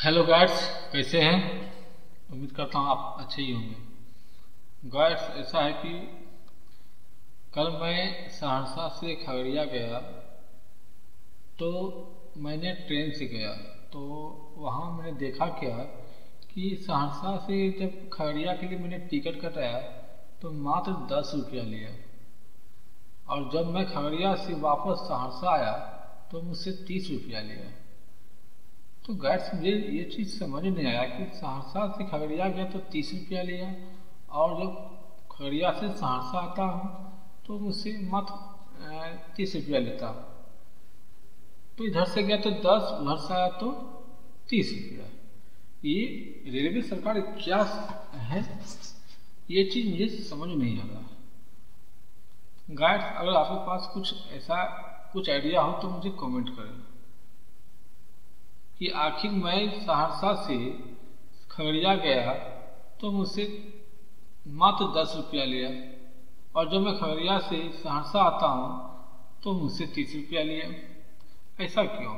Hello guides, कैसे हैं? उम्मीद करता हूँ आप अच्छे ही होंगे। गाइड्स, ऐसा है कि कल मैं सहरसा से खगड़िया गया तो मैंने ट्रेन से गया। तो वहाँ मैंने देखा क्या कि सहरसा से जब खगड़िया के लिए मैंने टिकट कटाया तो मात्र 10 रुपया लिया, और जब मैं खगड़िया से वापस सहरसा आया तो मुझसे 30 रुपया लिया। तो गाइड्स, मुझे ये चीज़ समझ नहीं आया कि सहरसा से खगड़िया गया तो 30 रुपया लिया, और जब खगड़िया से सहरसा आता हूँ तो मुझसे मात्र 30 रुपया लेता। तो इधर से गया तो 10, उधर से आया तो 30 रुपया। ये रेलवे सरकार क्या है, ये चीज़ मुझे समझ नहीं आ रहा। गाइड्स, अगर आपके पास कुछ ऐसा कुछ आइडिया हो तो मुझे कमेंट करें कि आखिर मैं सहरसा से खगड़िया गया तो मुझसे मात्र 10 रुपया लिया, और जब मैं खगड़िया से सहरसा आता हूँ तो मुझसे 30 रुपया लिया। ऐसा क्यों?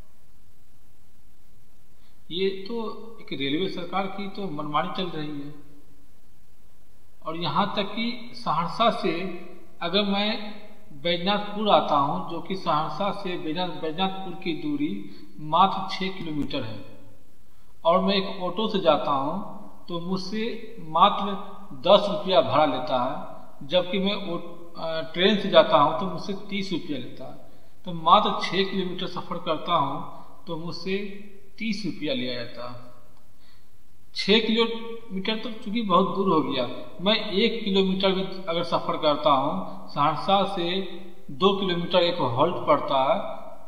ये तो एक रेलवे सरकार की तो मनमानी चल रही है। और यहाँ तक कि सहरसा से अगर मैं बैजनाथपुर आता हूँ, जो कि सहरसा से बैजनाथपुर की दूरी मात्र 6 किलोमीटर है, और मैं एक ऑटो से जाता हूँ तो मुझसे मात्र 10 रुपया भाड़ा लेता है, जबकि मैं ट्रेन से जाता हूँ तो मुझसे 30 रुपया लेता है। तो मात्र 6 किलोमीटर सफ़र करता हूँ तो मुझसे 30 रुपया लिया जाता है। 6 किलोमीटर तो चूंकि बहुत दूर हो गया, मैं 1 किलोमीटर भी अगर सफ़र करता हूँ, सहरसा से 2 किलोमीटर एक हॉल्ट पड़ता है,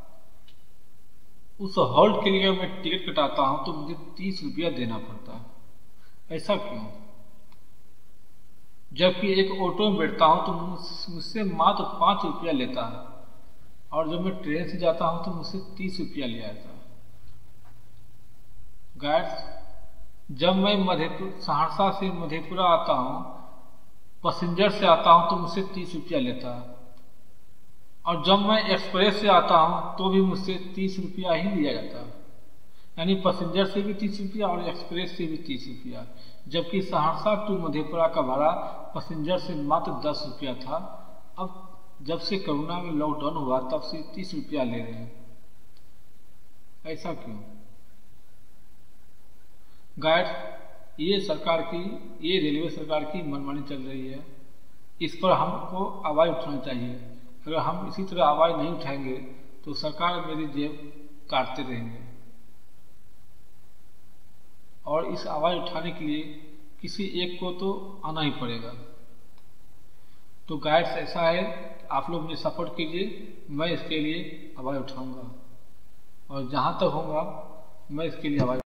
उस हॉल्ट के लिए मैं टिकट कटाता हूँ तो मुझे 30 रुपया देना पड़ता है। ऐसा क्यों? जबकि एक ऑटो में बैठता हूँ तो मुझसे मात्र 5 रुपया लेता है, और जब मैं ट्रेन से जाता हूँ तो मुझसे 30 रुपया लिया जाता है। गाइड्स, जब मैं सहरसा से मधेपुरा आता हूँ, पैसेंजर से आता हूँ तो मुझसे 30 रुपया लेता है, और जब मैं एक्सप्रेस से आता हूँ तो भी मुझसे 30 रुपया ही लिया जाता है। यानी पैसेंजर से भी 30 रुपया और एक्सप्रेस से भी 30 रुपया, जबकि सहरसा टू मधेपुरा का भाड़ा पैसेंजर से मात्र 10 रुपया था। अब जब से कोरोना में लॉकडाउन हुआ तब से 30 रुपया ले रहे हैं। ऐसा क्यों? गाइड्स, ये रेलवे सरकार की मनमानी चल रही है। इस पर हमको आवाज़ उठाना चाहिए। अगर हम इसी तरह आवाज़ नहीं उठाएंगे तो सरकार मेरी जेब काटते रहेंगे, और इस आवाज़ उठाने के लिए किसी एक को तो आना ही पड़ेगा। तो गाइड्स, ऐसा है, आप लोग मुझे सपोर्ट कीजिए, मैं इसके लिए आवाज़ उठाऊंगा, और जहाँ तक होगा मैं इसके लिए आवाज़